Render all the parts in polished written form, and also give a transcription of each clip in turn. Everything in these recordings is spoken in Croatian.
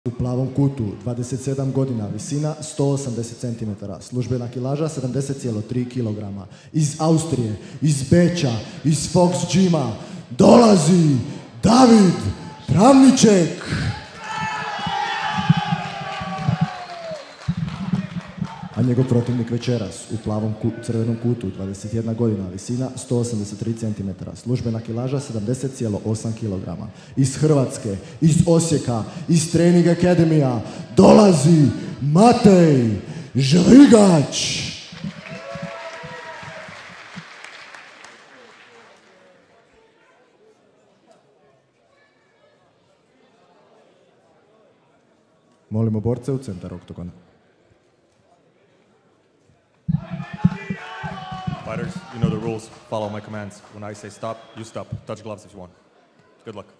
U plavom kutu, 27 godina, visina 180 cm, službena kilaža 70,3 kg. Iz Austrije, iz Beča, iz Fox Gyma dolazi David Travniček. A njegov protivnik večeras u plavom crvenom kutu, 21 godina, visina 183 cm, službena kilaža 70,8 kg. Iz Hrvatske, iz Osijeka, iz Training Academija dolazi Matej Žvigač. Molimo borce u centar oktogona. Fighters, you know the rules. Follow my commands. When I say stop, you stop. Touch gloves if you want. Good luck.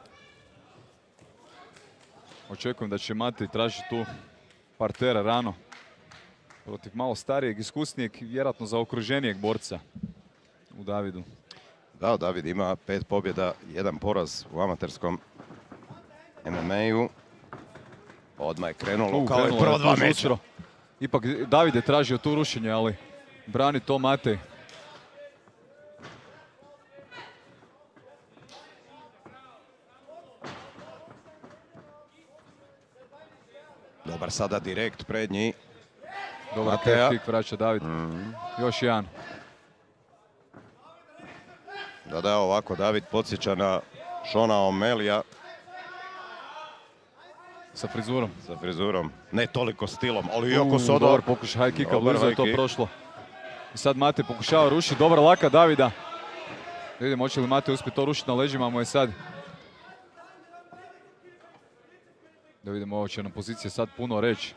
Očekujem da će Matej tražiti tu partera rano. Protiv malo starijeg, iskusnijeg, vjerojatno zaokruženijeg borca u Davidu. Da, David ima 5 pobjeda, 1 poraz u amaterskom MMA-u. Odmah je krenulo kao i prvo 2 meča. Ipak David je tražio tu rušenje, ali brani to Matej. Dobar sada direkt prednji. Dobar kick vraća David. Još jedan. Da, ovako David podsjeća na Seana O'Malleyja. Sa frizurom. Sa frizurom. Ne toliko stilom, ali iako su dobar pokušaj high kicka, blizu je to prošlo. I sad Matej pokušava rušiti, dobar laka Davida. Da vidimo, hoće li Matej uspjeti to rušiti na leđima, mu je sad. Da vidimo, ovo će nam pozicija sad puno reći.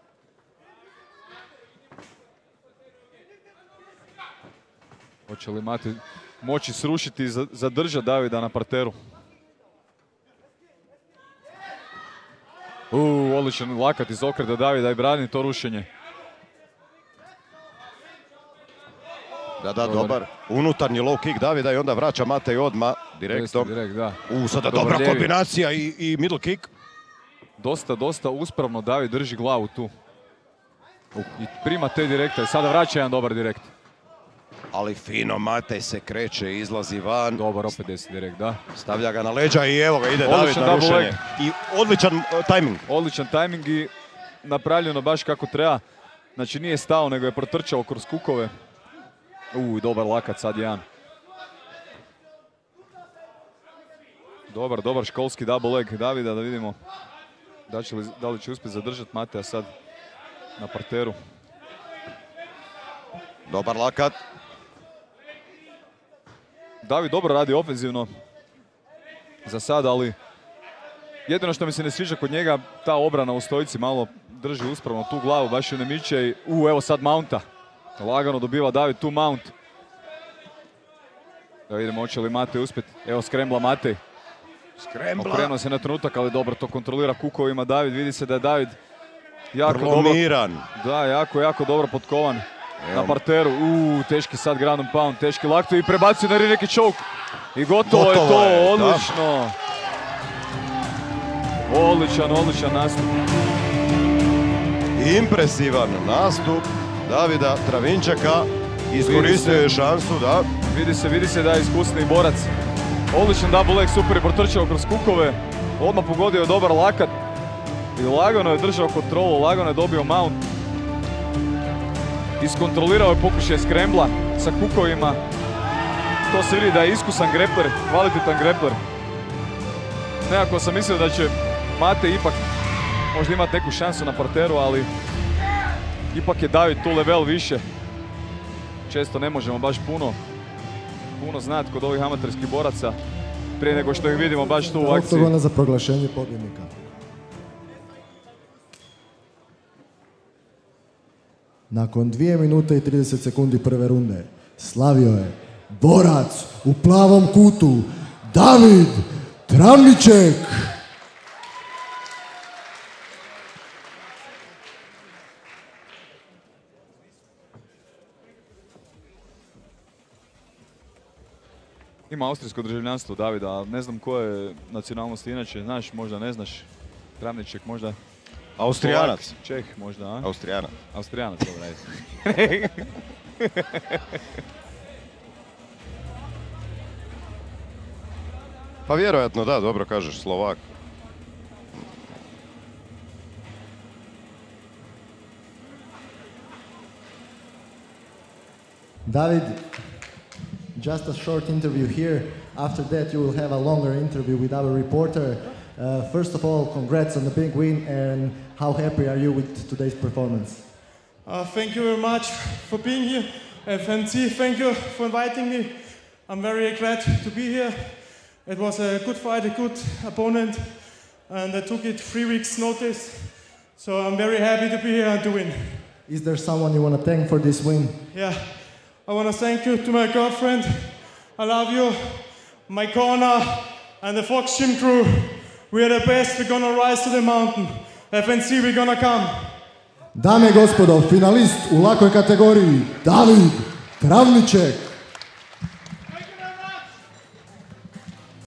Hoće li Matej moći srušiti i zadržati Davida na parteru. Odličan lakat iz okreta Davida i brani to rušenje. Da, dobar. Unutarnji low kick Davida i onda vraća Matej odmah direktom. Direkt, da. Sada dobra kombinacija i middle kick. Dosta uspravno David drži glavu tu. I prima te direkte. Sada vraća jedan dobar direkt. Ali fino, Matej se kreće, izlazi van. Dobar, opet desni direkt, da. Stavlja ga na leđa i evo ga, ide David na rušenje. I odličan tajming. Odličan tajming i napravljeno baš kako treba. Znači nije stao, nego je protrčao kroz kukove. Dobar lakat sad jedan. Dobar školski double leg Davida, da vidimo da li će uspjeti zadržati Mateja sad na parteru. Dobar lakat. David dobro radi ofenzivno za sad, ali jedino što mi se ne sviđa kod njega, ta obrana u stojici malo drži uspravno tu glavu, baš ju ne miče i evo sad mounta. Lagano dobiva David tu mount. Da vidimo hoće li Matej uspjeti. Evo skrembla Matej. Okrenuo se na trenutak, ali dobro to kontrolira kukovima David. Vidi se da je David jako promiran. Da, jako dobro potkovan. Na parteru, teški sad ground and pound, teški lakto i prebacio na neki choke. I gotovo je to, odlično. Odličan nastup. Impresivan nastup Davida Travničeka, iskoristio je šansu, da. Vidi se da je iskusni borac. Odličan double leg, super je protrčao kroz kukove, odmah pogodio dobar lakat i lagano je držao kontrolu, lagano je dobio mount. Iskontrolirao je pokušaj skrembla sa kukovima. To se vidi da je iskusan grepler, kvalitetan grepler. Nekako sam mislio da će Matej ipak možda imati neku šansu na parteru, ali ipak je David tu level više. Često ne možemo baš puno znati kod ovih amaterskih boraca prije nego što ih vidimo baš tu u akciji. Oktogona za proglašenje pobjednika. Nakon 2 minute i 30 sekundi prve runde slavio je borac u plavom kutu David Travniček. Ima austrijsko državljanstvo Davida, ne znam koje nacionalnosti inače, znaš, možda ne znaš. Travniček možda. Austrijanac. Slovak, Čeh možda, a? Austrijanac. Austrijanac, dobro, ajde. Pa vjerojatno da, dobro kažeš, Slovak. David, just a short interview here. After that, you will have a longer interview with our reporter. First of all, congrats on the big win, and how happy are you with today's performance? Thank you very much for being here. FNC, thank you for inviting me. I'm very glad to be here. It was a good fight, a good opponent, and I took it 3 weeks' notice. So I'm very happy to be here and to win. Is there someone you want to thank for this win? Yeah, I want to thank you to my girlfriend. I love you, my corner, and the Fox Gym crew. We are the best. We're gonna rise to the mountain. FNC, we're gonna come. Dame i gospodo, finalist u lakoj kategoriji David Travniček.